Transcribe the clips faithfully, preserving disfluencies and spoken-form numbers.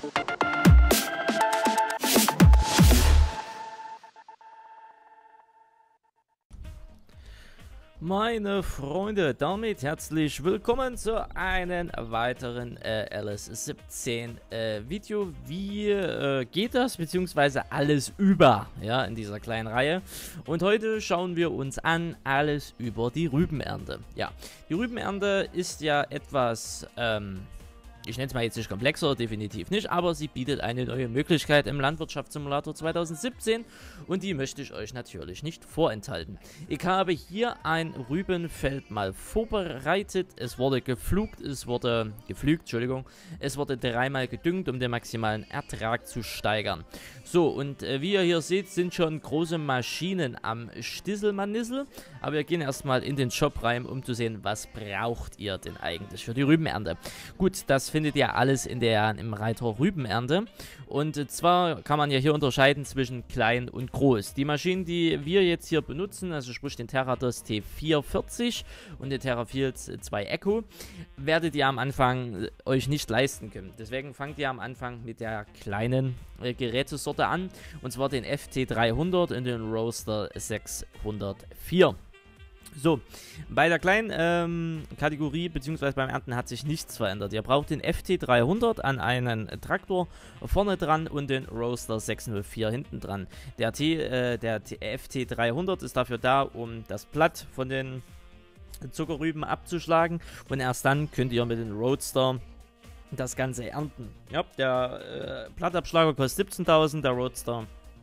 Meine Freunde, damit herzlich willkommen zu einem weiteren äh, L S siebzehn äh, Video. Wie äh, geht das, beziehungsweise alles über, ja, in dieser kleinen Reihe. Und heute schauen wir uns an alles über die Rübenernte. Ja, die Rübenernte ist ja etwas, ähm, ich nenne es mal jetzt nicht komplexer, definitiv nicht, aber sie bietet eine neue Möglichkeit im Landwirtschaftssimulator zweitausendsiebzehn und die möchte ich euch natürlich nicht vorenthalten. Ich habe hier ein Rübenfeld mal vorbereitet, es wurde geflugt, es wurde geflügt, Entschuldigung, es wurde dreimal gedüngt, um den maximalen Ertrag zu steigern. So, und äh, wie ihr hier seht, sind schon große Maschinen am Stisselmanissel, aber wir gehen erstmal in den Shop rein, um zu sehen, was braucht ihr denn eigentlich für die Rübenernte. Gut, das findet ihr alles in der, im Reiter Rübenernte. Und äh, zwar kann man ja hier unterscheiden zwischen klein und groß. Die Maschinen, die wir jetzt hier benutzen, also sprich den Terrados T vierhundertvierzig und den Terrafields zwei Echo, werdet ihr am Anfang äh, euch nicht leisten können. Deswegen fangt ihr am Anfang mit der kleinen äh, Gerätesorte an, und zwar den F T dreihundert und den Roadster sechshundertvier. So, bei der kleinen ähm, Kategorie bzw. beim Ernten hat sich nichts verändert. Ihr braucht den F T dreihundert an einen Traktor vorne dran und den Roadster sechshundertvier hinten dran. Der, T, äh, der F T dreihundert ist dafür da, um das Blatt von den Zuckerrüben abzuschlagen, und erst dann könnt ihr mit dem Roadster das Ganze ernten. Ja, der äh, Blattabschlager kostet siebzehntausend, der Roadster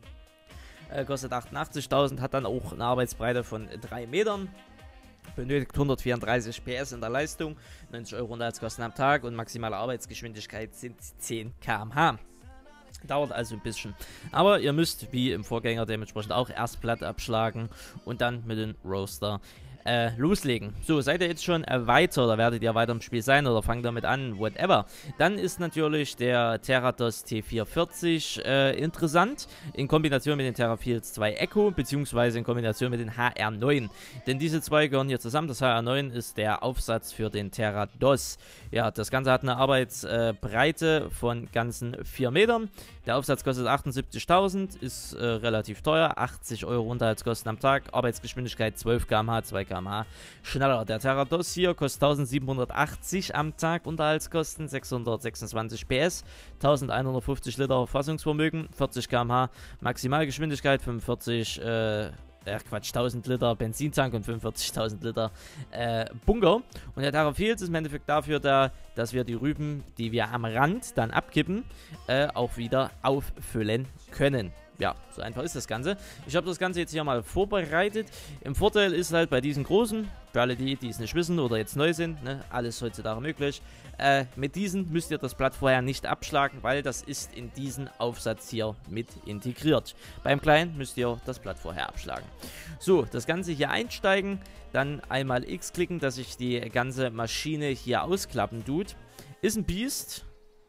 äh, kostet achtundachtzigtausend, hat dann auch eine Arbeitsbreite von drei Metern, benötigt hundertvierunddreißig P S in der Leistung, neunzig Euro Unterhaltskosten am Tag und maximale Arbeitsgeschwindigkeit sind zehn Kilometer pro Stunde. Dauert also ein bisschen. Aber ihr müsst, wie im Vorgänger dementsprechend, auch erst Blatt abschlagen und dann mit dem Roadster Äh, loslegen. So, seid ihr jetzt schon äh, weiter, oder werdet ihr weiter im Spiel sein, oder fangt damit an, whatever. Dann ist natürlich der Terrados T vierhundertvierzig äh, interessant, in Kombination mit den Terrafields zwei Echo, beziehungsweise in Kombination mit den H R neun. Denn diese zwei gehören hier zusammen. Das H R neun ist der Aufsatz für den Terrados. Ja, das Ganze hat eine Arbeitsbreite äh, von ganzen vier Metern. Der Aufsatz kostet achtundsiebzigtausend, ist äh, relativ teuer, achtzig Euro Unterhaltskosten am Tag, Arbeitsgeschwindigkeit zwölf Kilometer pro Stunde, zwei Kilometer pro Stunde schneller. Der Terrados hier kostet eintausendsiebenhundertachtzig am Tag, Unterhaltskosten sechshundertsechsundzwanzig P S, eintausendeinhundertfünfzig Liter Fassungsvermögen, vierzig Kilometer pro Stunde Maximalgeschwindigkeit, fünfundvierzig, äh, Ach Quatsch, tausend Liter Benzintank und fünfundvierzigtausend Liter äh, Bunker. Und der Terrafields ist im Endeffekt dafür da, dass wir die Rüben, die wir am Rand dann abkippen, äh, auch wieder auffüllen können. Ja, so einfach ist das Ganze. Ich habe das Ganze jetzt hier mal vorbereitet. Im Vorteil ist halt bei diesen großen, für alle die, die es nicht wissen oder jetzt neu sind, ne, alles heutzutage möglich, äh, mit diesen müsst ihr das Blatt vorher nicht abschlagen, weil das ist in diesen Aufsatz hier mit integriert. Beim kleinen müsst ihr das Blatt vorher abschlagen. So, das Ganze hier einsteigen, dann einmal X klicken, dass sich die ganze Maschine hier ausklappen tut. Ist ein Biest.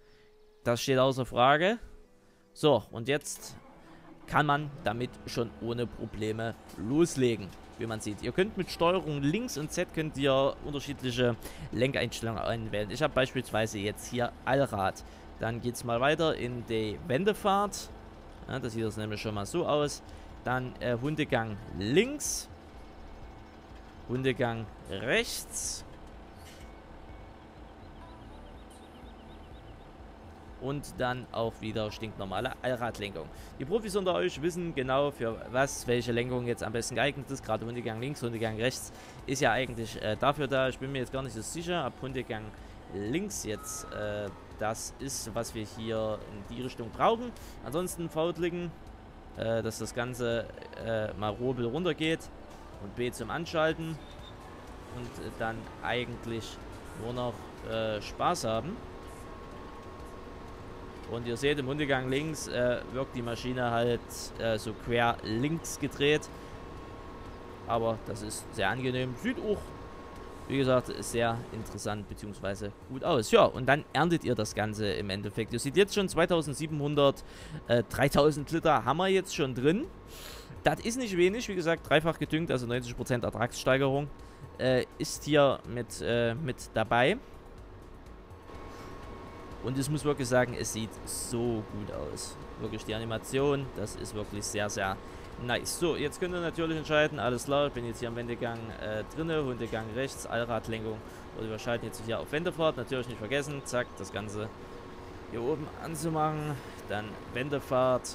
Das steht außer Frage. So, und jetzt kann man damit schon ohne Probleme loslegen, wie man sieht. Ihr könnt mit Steuerung links und Z könnt ihr unterschiedliche Lenkeinstellungen einwählen. Ich habe beispielsweise jetzt hier Allrad. Dann geht es mal weiter in die Wendefahrt. Ja, das sieht das nämlich schon mal so aus. Dann äh, Hundegang links. Hundegang rechts. Und dann auch wieder stinknormale Allradlenkung. Die Profis unter euch wissen genau, für was welche Lenkung jetzt am besten geeignet ist. Gerade Hundegang links, Hundegang rechts ist ja eigentlich äh, dafür da. Ich bin mir jetzt gar nicht so sicher, ob Hundegang links jetzt äh, das ist, was wir hier in die Richtung brauchen. Ansonsten V-Klicken, äh, dass das Ganze äh, mal Rurbel runter geht, und B zum Anschalten, und äh, dann eigentlich nur noch äh, Spaß haben. Und ihr seht, im Hundegang links äh, wirkt die Maschine halt äh, so quer links gedreht. Aber das ist sehr angenehm. Sieht auch, wie gesagt, sehr interessant bzw. gut aus. Ja, und dann erntet ihr das Ganze im Endeffekt. Ihr seht jetzt schon zweitausendsiebenhundert, äh, dreitausend Liter haben wir jetzt schon drin. Das ist nicht wenig, wie gesagt, dreifach gedüngt, also neunzig Prozent Ertragssteigerung äh, ist hier mit, äh, mit dabei. Und ich muss wirklich sagen, es sieht so gut aus. Wirklich die Animation, das ist wirklich sehr, sehr nice. So, jetzt könnt ihr natürlich entscheiden, alles klar, ich bin jetzt hier am Wendegang äh, drinne, Hundegang rechts, Allradlenkung. Oder wir schalten jetzt hier auf Wendefahrt. Natürlich nicht vergessen, zack, das Ganze hier oben anzumachen. Dann Wendefahrt.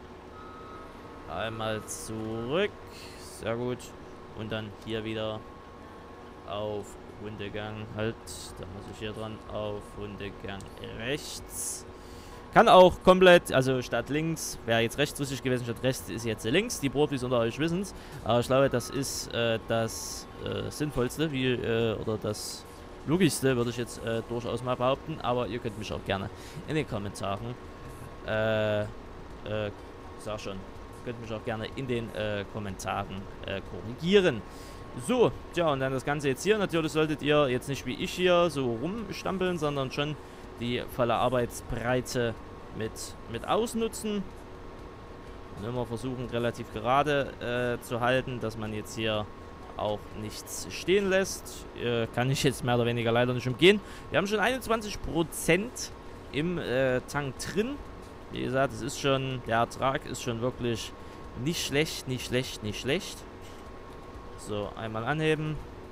Einmal zurück. Sehr gut. Und dann hier wieder auf Hundegang. Halt, da muss ich hier dran. Auf Hundegang rechts. Kann auch komplett, also statt links, wäre jetzt rechts richtig gewesen, statt rechts ist jetzt links. Die Profis unter euch wissen es. Aber ich glaube, das ist äh, das äh, Sinnvollste, wie, äh, oder das Logischste, würde ich jetzt äh, durchaus mal behaupten. Aber ihr könnt mich auch gerne in den Kommentaren, äh, äh, sag schon, könnt mich auch gerne in den äh, Kommentaren äh, korrigieren. So, tja, und dann das Ganze jetzt hier. Natürlich solltet ihr jetzt nicht wie ich hier so rumstampeln, sondern schon die volle Arbeitsbreite mit, mit ausnutzen. Und immer versuchen, relativ gerade äh, zu halten, dass man jetzt hier auch nichts stehen lässt. Äh, kann ich jetzt mehr oder weniger leider nicht umgehen. Wir haben schon einundzwanzig Prozent im äh, Tank drin. Wie gesagt, es ist schon, der Ertrag ist schon wirklich nicht schlecht, nicht schlecht, nicht schlecht. So, einmal anheben.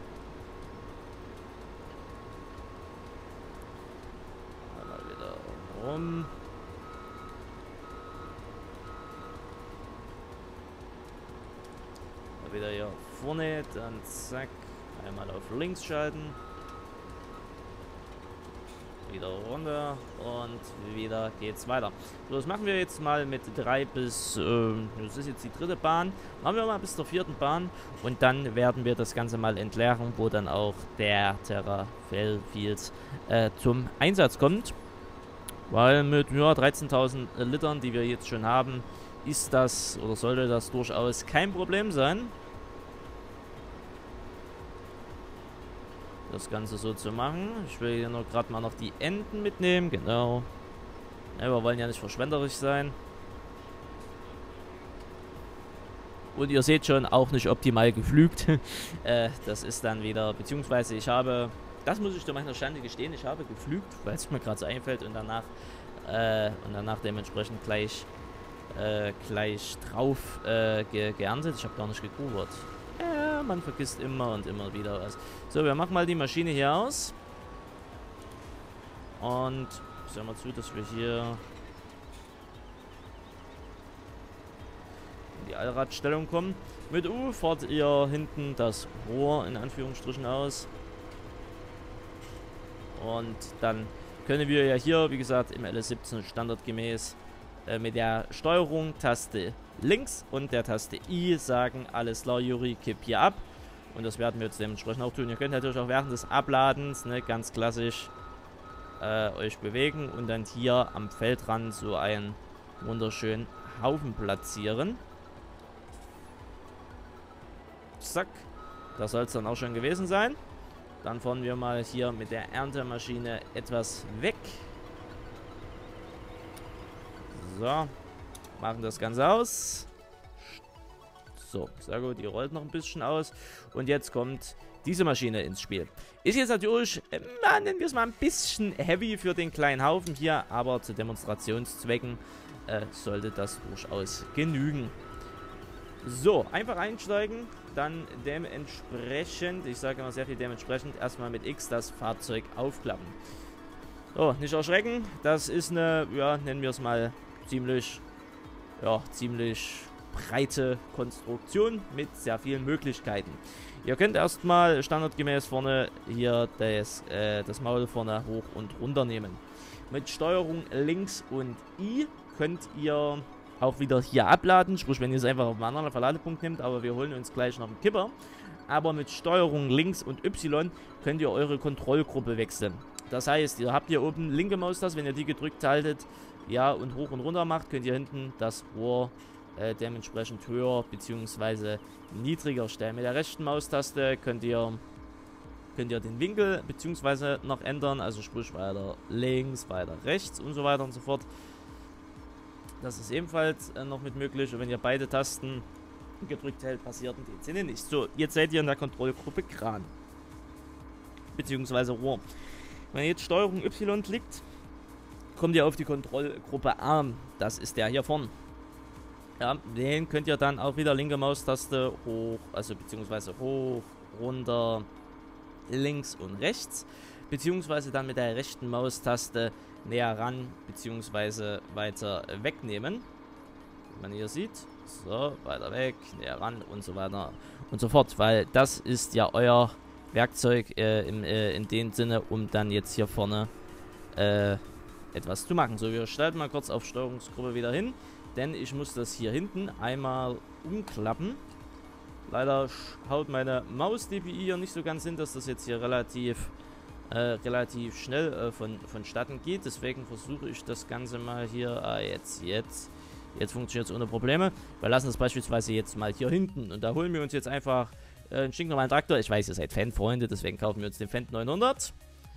Einmal wieder rum. Mal wieder hier vorne, dann zack, einmal auf links schalten. Wieder runter und wieder geht's weiter. So, das machen wir jetzt mal mit drei bis, äh, das ist jetzt die dritte Bahn. Machen wir mal bis zur vierten Bahn und dann werden wir das Ganze mal entleeren, wo dann auch der Terra Fields äh, zum Einsatz kommt. Weil mit ja, dreizehntausend Litern, die wir jetzt schon haben, ist das oder sollte das durchaus kein Problem sein, das Ganze so zu machen. Ich will hier noch gerade mal noch die Enden mitnehmen, genau. Ja, wir wollen ja nicht verschwenderisch sein. Und ihr seht schon, auch nicht optimal geflügt. äh, das ist dann wieder, beziehungsweise ich habe, das muss ich zu meiner Schande gestehen, ich habe geflügt, weil es mir gerade so einfällt und danach, äh, und danach dementsprechend gleich, äh, gleich drauf äh, ge geerntet. Ich habe gar nicht gegrubert. Ja, man vergisst immer und immer wieder was. So, wir machen mal die Maschine hier aus. Und sehen wir zu, dass wir hier in die Allradstellung kommen. Mit U fahrt ihr hinten das Rohr in Anführungsstrichen aus. Und dann können wir ja hier, wie gesagt, im L S siebzehn standardgemäß äh, mit der Steuerung Taste links und der Taste I sagen, alles klar, Juri, kipp hier ab. Und das werden wir jetzt dementsprechend auch tun. Ihr könnt natürlich auch während des Abladens, ne, ganz klassisch, äh, euch bewegen und dann hier am Feldrand so einen wunderschönen Haufen platzieren. Zack. Das soll es dann auch schon gewesen sein. Dann fahren wir mal hier mit der Erntemaschine etwas weg. So. Machen das Ganze aus. So, sehr gut. Die rollt noch ein bisschen aus. Und jetzt kommt diese Maschine ins Spiel. Ist jetzt natürlich, äh, nennen wir es mal ein bisschen heavy für den kleinen Haufen hier. Aber zu Demonstrationszwecken äh, sollte das durchaus genügen. So, einfach einsteigen. Dann dementsprechend, ich sage immer sehr viel dementsprechend, erstmal mit X das Fahrzeug aufklappen. So, nicht erschrecken. Das ist eine, ja, nennen wir es mal ziemlich... Ja, ziemlich breite Konstruktion mit sehr vielen Möglichkeiten. Ihr könnt erstmal standardgemäß vorne hier das, äh, das Maul vorne hoch und runter nehmen. Mit Steuerung links und I könnt ihr auch wieder hier abladen, sprich wenn ihr es einfach auf einen anderen Verladepunkt nehmt, aber wir holen uns gleich noch einen Kipper. Aber mit Steuerung links und Y könnt ihr eure Kontrollgruppe wechseln. Das heißt, ihr habt hier oben linke Maustaste, wenn ihr die gedrückt haltet, ja, und hoch und runter macht, könnt ihr hinten das Rohr äh, dementsprechend höher bzw. niedriger stellen. Mit der rechten Maustaste könnt ihr, könnt ihr den Winkel bzw. noch ändern, also sprich weiter links, weiter rechts und so weiter und so fort. Das ist ebenfalls äh, noch mit möglich und wenn ihr beide Tasten gedrückt hält, passiert in dem Sinne nicht. So, jetzt seid ihr in der Kontrollgruppe Kran bzw. Rohr. Wenn ihr jetzt Steuerung Y klickt, kommt ihr auf die Kontrollgruppe Arm. Das ist der hier vorne. Ja, den könnt ihr dann auch wieder linke Maustaste hoch, also beziehungsweise hoch, runter, links und rechts. Beziehungsweise dann mit der rechten Maustaste näher ran, beziehungsweise weiter wegnehmen. Wie man hier sieht. So, weiter weg, näher ran und so weiter und so fort. Weil das ist ja euer Werkzeug äh, im, äh, in dem Sinne, um dann jetzt hier vorne äh, etwas zu machen. So, wir starten mal kurz auf Steuerungsgruppe wieder hin. Denn ich muss das hier hinten einmal umklappen. Leider haut meine Maus-D P I hier nicht so ganz hin, dass das jetzt hier relativ, äh, relativ schnell äh, von, vonstatten geht. Deswegen versuche ich das Ganze mal hier. Ah, jetzt, jetzt. Jetzt funktioniert es ohne Probleme. Wir lassen das beispielsweise jetzt mal hier hinten. Und da holen wir uns jetzt einfach äh, einen stinknormalen Traktor. Ich weiß, ihr seid Fan-Freunde, deswegen kaufen wir uns den Fendt neunhundert.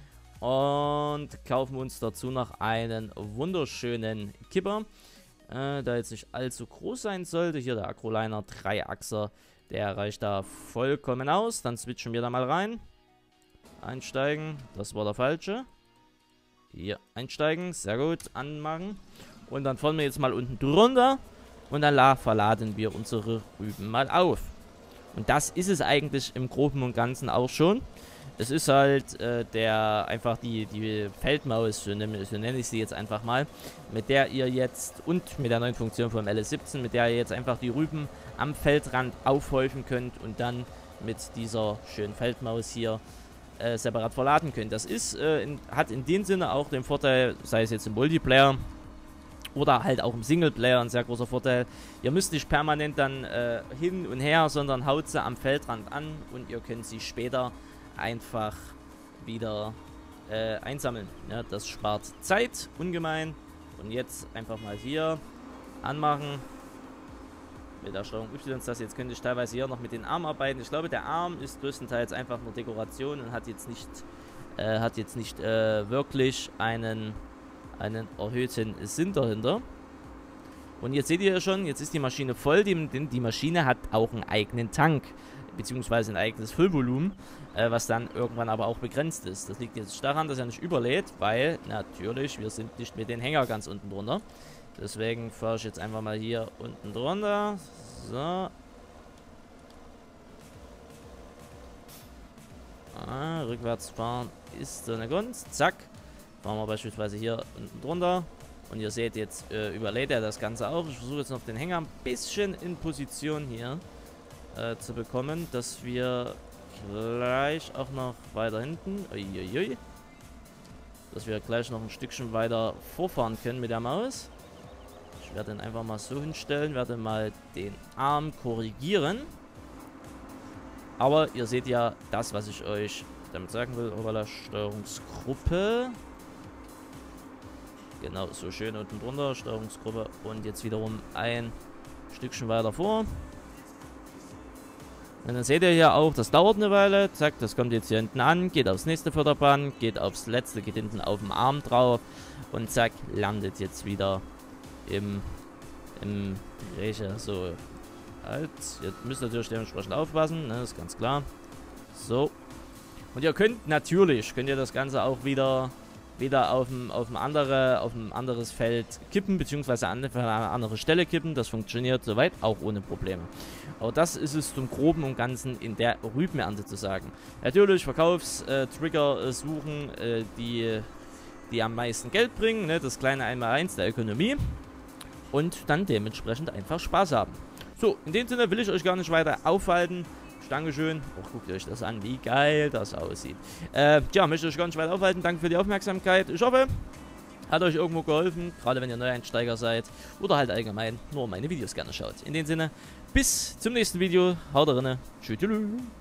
Und kaufen uns dazu noch einen wunderschönen Kipper. Äh, da jetzt nicht allzu groß sein sollte. Hier der Acroliner Dreiachser, der reicht da vollkommen aus. Dann switchen wir da mal rein. Einsteigen, das war der falsche. Hier, einsteigen, sehr gut, anmachen. Und dann fahren wir jetzt mal unten drunter. Und dann verladen wir unsere Rüben mal auf. Und das ist es eigentlich im Groben und Ganzen auch schon. Es ist halt äh, der einfach die, die Feldmaus, so nenne, so nenne ich sie jetzt einfach mal, mit der ihr jetzt, und mit der neuen Funktion vom L S siebzehn, mit der ihr jetzt einfach die Rüben am Feldrand aufhäufen könnt und dann mit dieser schönen Feldmaus hier äh, separat verladen könnt. Das ist, äh, in, hat in dem Sinne auch den Vorteil, sei es jetzt im Multiplayer oder halt auch im Singleplayer, ein sehr großer Vorteil. Ihr müsst nicht permanent dann äh, hin und her, sondern haut sie am Feldrand an und ihr könnt sie später einfach wieder äh, einsammeln. Ja, das spart Zeit ungemein. Und jetzt einfach mal hier anmachen. Mit der Steuerung Y. Das jetzt könnte ich teilweise hier noch mit den Armen arbeiten. Ich glaube, der Arm ist größtenteils einfach nur Dekoration und hat jetzt nicht, äh, hat jetzt nicht äh, wirklich einen, einen erhöhten Sinn dahinter. Und jetzt seht ihr ja schon, jetzt ist die Maschine voll. Die, die Maschine hat auch einen eigenen Tank, beziehungsweise ein eigenes Füllvolumen, äh, was dann irgendwann aber auch begrenzt ist. Das liegt jetzt daran, dass er nicht überlädt, weil natürlich, wir sind nicht mit den Hänger ganz unten drunter. Deswegen fahre ich jetzt einfach mal hier unten drunter. So. Ah, rückwärts fahren ist so eine Gunst. Zack. Fahren wir beispielsweise hier unten drunter. Und ihr seht, jetzt äh, überlädt er das Ganze auch. Ich versuche jetzt noch den Hänger ein bisschen in Position hier äh, zu bekommen, dass wir gleich auch noch weiter hinten, uiuiui, dass wir gleich noch ein Stückchen weiter vorfahren können mit der Maus. Ich werde den einfach mal so hinstellen, werde mal den Arm korrigieren. Aber ihr seht ja das, was ich euch damit sagen will, über der Steuerungsgruppe. Genau, so schön unten drunter, Steuerungsgruppe. Und jetzt wiederum ein Stückchen weiter vor. Und dann seht ihr hier auch, das dauert eine Weile. Zack, das kommt jetzt hier hinten an, geht aufs nächste Förderband, geht aufs letzte, geht hinten auf dem Arm drauf. Und zack, landet jetzt wieder im, im Drehchen. So, halt. Ihr müsst natürlich dementsprechend aufpassen, ne, ist ganz klar. So. Und ihr könnt natürlich, könnt ihr das Ganze auch wieder... wieder auf ein, auf, ein andere, auf ein anderes Feld kippen, beziehungsweise an eine andere Stelle kippen. Das funktioniert soweit auch ohne Probleme. Aber das ist es zum Groben und Ganzen in der Rübenernte zu sagen. Natürlich Verkaufstrigger äh, suchen, äh, die, die am meisten Geld bringen, ne? Das kleine Einmaleins der Ökonomie. Und dann dementsprechend einfach Spaß haben. So, in dem Sinne will ich euch gar nicht weiter aufhalten. Dankeschön. Och, guckt euch das an, wie geil das aussieht. Äh, tja, möchte ich euch gar nicht weiter aufhalten. Danke für die Aufmerksamkeit. Ich hoffe, hat euch irgendwo geholfen, gerade wenn ihr Neueinsteiger seid oder halt allgemein nur meine Videos gerne schaut. In dem Sinne, bis zum nächsten Video. Haut rein. Tschüss.